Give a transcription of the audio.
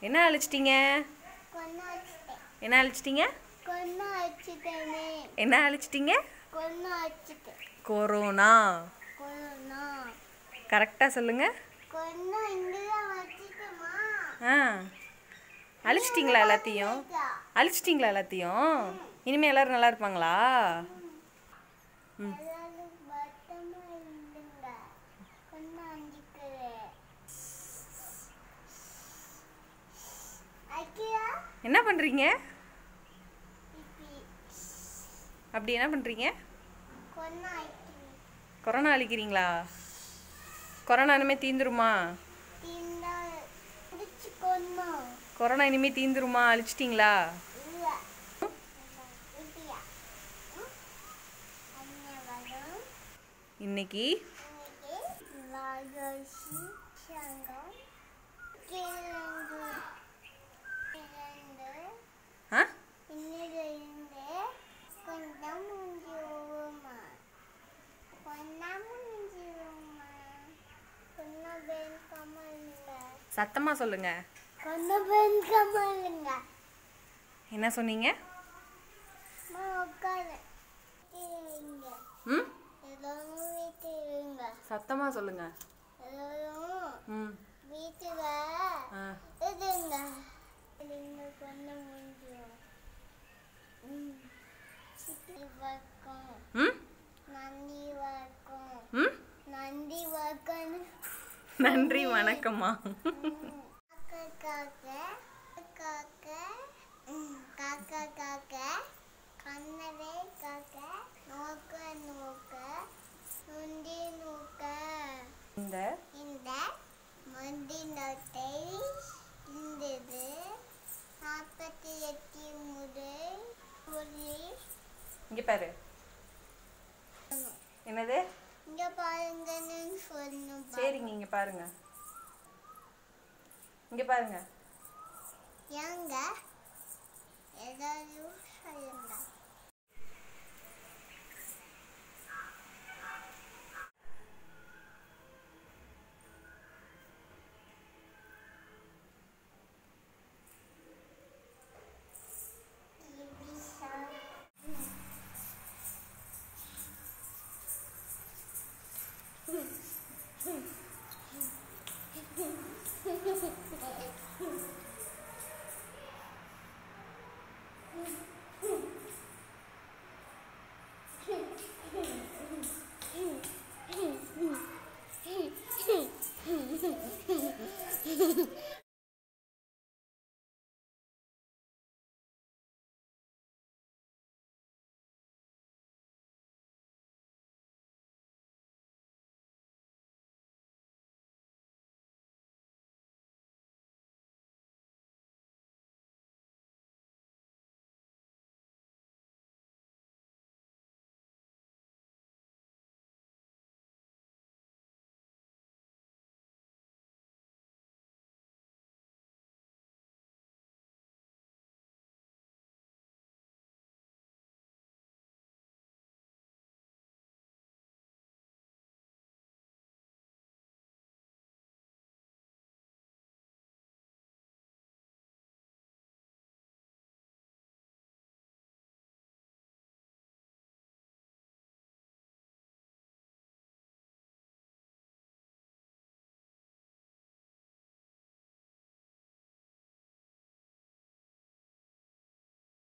என்ன அழிச்சிட்டீங்க? என்ன அழிச்சிட்டீங்க? என்ன அழிச்சிட்டீங்க? கொரோனா. கரெக்டாக சொல்லுங்க. அழிச்சிட்டிங்களா எல்லாத்தையும்? அழிச்சிட்டிங்களா எல்லாத்தையும்? இனிமேல் எல்லாரும் நல்லா இருப்பாங்களா? ம். என்ன பண்றீங்க? அப்படி என்ன பண்றீங்க? கொரோனா அழிக்கிறீங்களா? கொரோனா இனிமே தீந்துருமா? கொரோனா இனிமே தீந்துருமா? அழிச்சிட்டிங்களா? இன்னைக்கு சத்தமா சொல்லுங்க. என்ன சொன்னீங்க? ம், சத்தமா சொல்லுங்க. ம், நன்றி வணக்கம்மா. இந்த மண்டி நோட்டை இருந்தது 48 முதல் இங்க பாரு. என்னது? இங்க பாருங்கன்னு சொல்லணும். சரிங்க, இங்க பாருங்க. இங்க பாருங்க. ஏங்க ஏதாவது சொல்லுங்க.